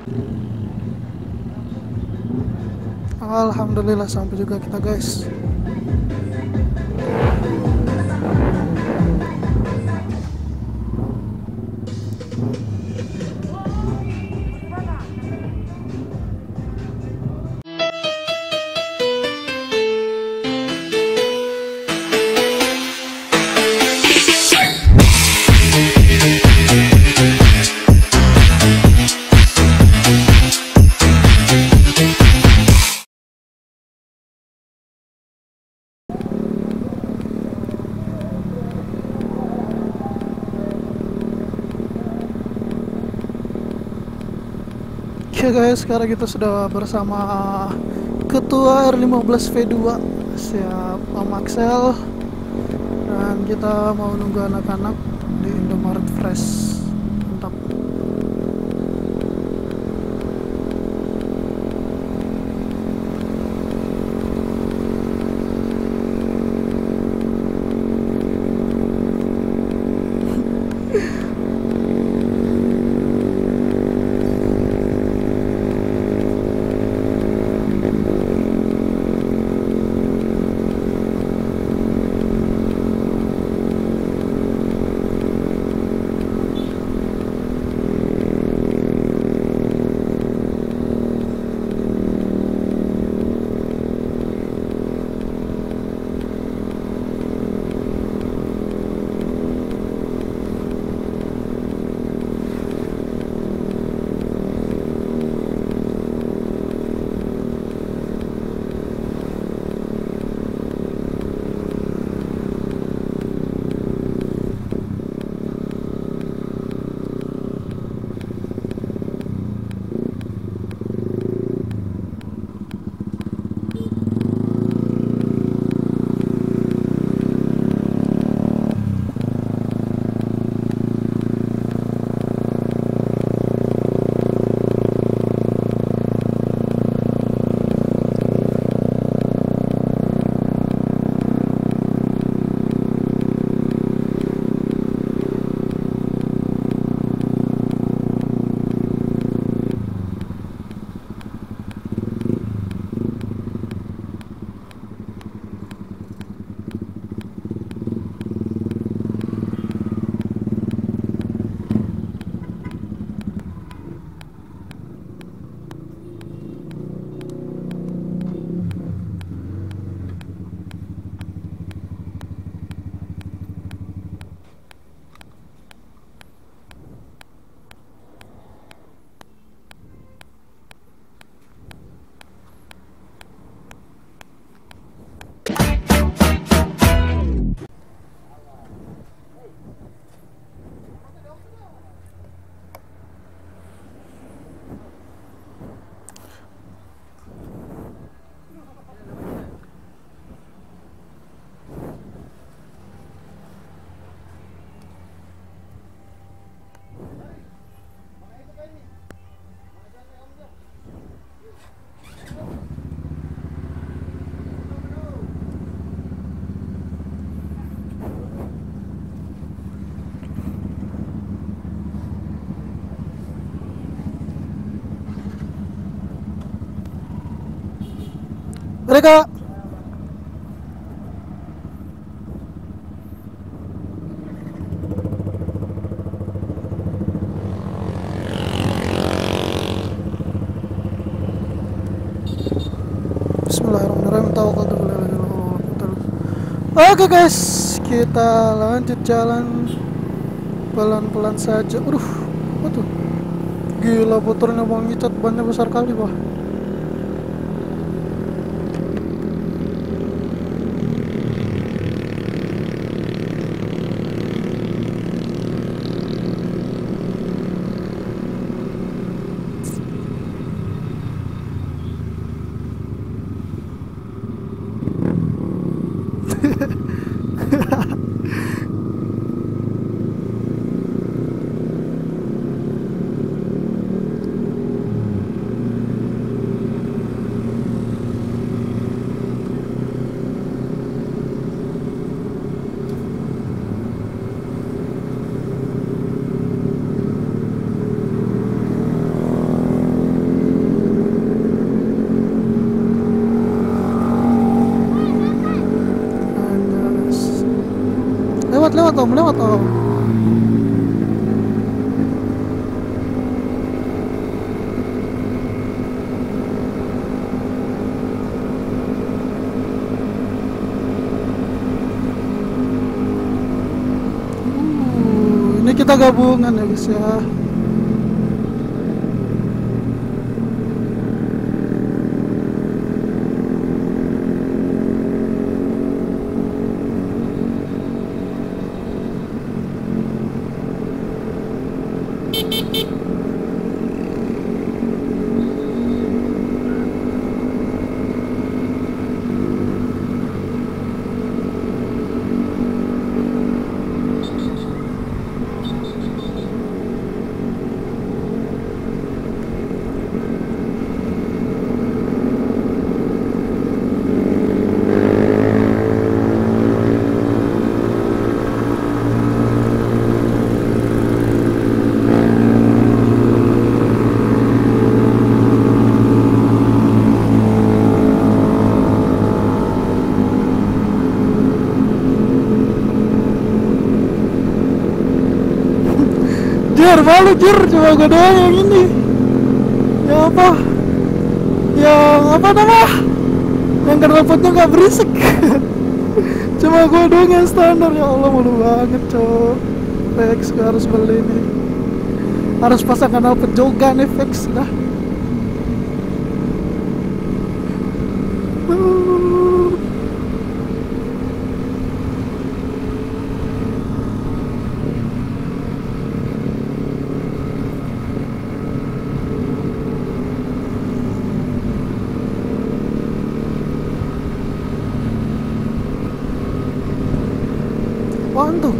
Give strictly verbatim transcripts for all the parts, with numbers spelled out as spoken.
Alhamdulillah sampai juga kita guys. Oke guys, sekarang kita sudah bersama Ketua R lima belas V dua, siap Om Axel, dan kita mau nunggu anak-anak di Indomaret Fresh. Mantap. Mereka Bismillahirrahmanirrahim. Tauqatu billahi. Oke guys, kita lanjut jalan pelan-pelan saja. Aduh, apa tuh? Gila, motornya bang ngicat, bannya besar kali bah. lewat om, lewat om. Uh, ini kita gabungan ya guys ya. Jir, malu jir, cuma gue doang yang ini. Ya apa? Yang apa nama? Yang knalpotnya gak berisik. Cuma gue doang yang standar. Ya Allah, malu banget cowok. Vex, gue harus beli nih. Harus pasang knalpot juga nih Vex dah. Apaan tuh?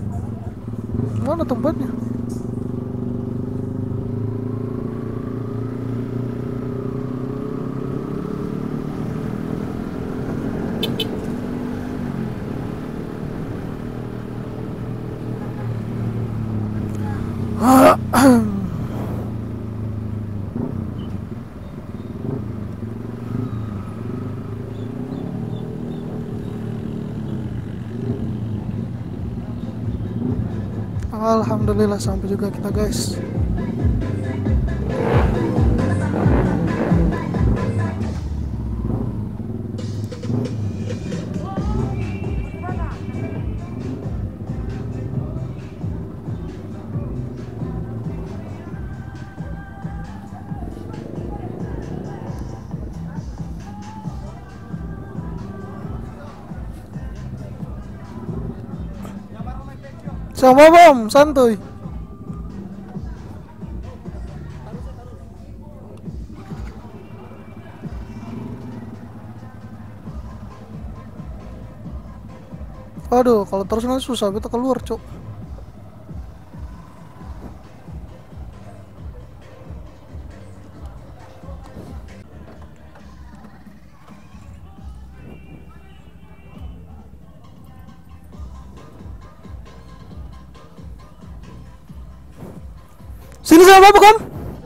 Mana tempatnya? Alhamdulillah sampai juga kita guys. Sama bom, santuy. Aduh, kalau terus nanti susah kita keluar, cok. Sini sama apa kan?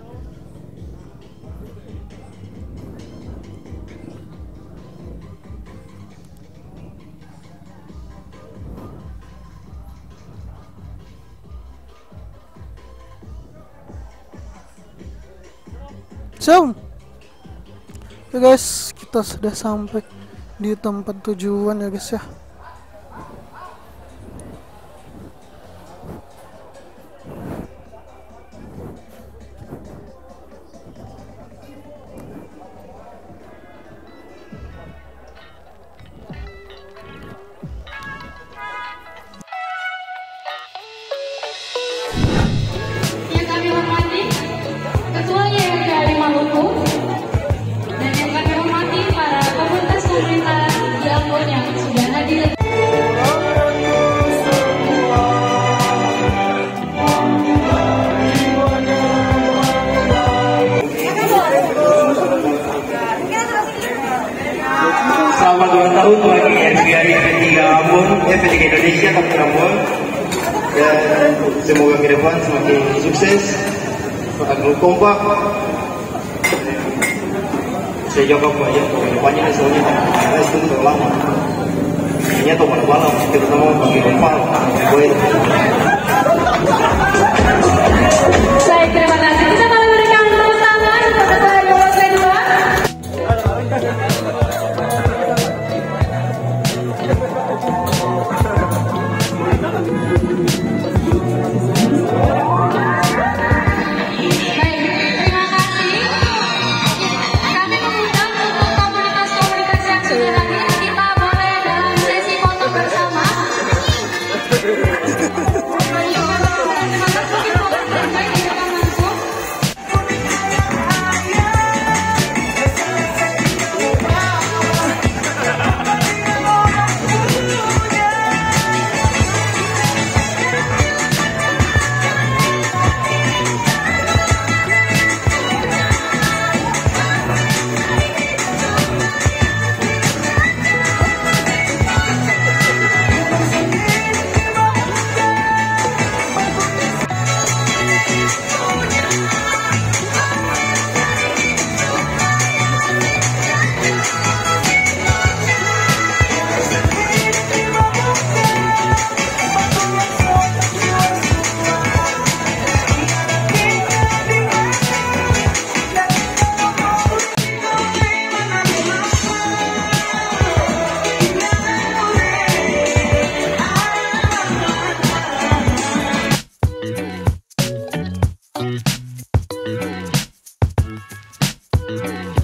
So, ya guys, kita sudah sampai di tempat tujuan ya guys ya. Yang kami hormati Ketua Y R P A Maluku dan yang kami hormati para komunitas pemerintahan di Ambon yang sudah hadir. Selamat ulang tahun bagi R P A P tiga Ambon, P tiga Indonesia Kabupaten Ambon, dan semoga ke depan semakin sukses, semakin kompak. Saya jawab banyak ke depannya, soalnya kita itu terlalu lama. Ini atau malam-malam, terutama bagi kompak. Baik, terima kasih. Kita boleh berikan tepuk tangan kepada nomor kedua. Thank you.